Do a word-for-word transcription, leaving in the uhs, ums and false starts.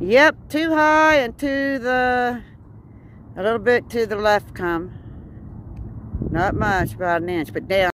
Yep, too high and to the, a little bit to the left come. Not much, about an inch, but down.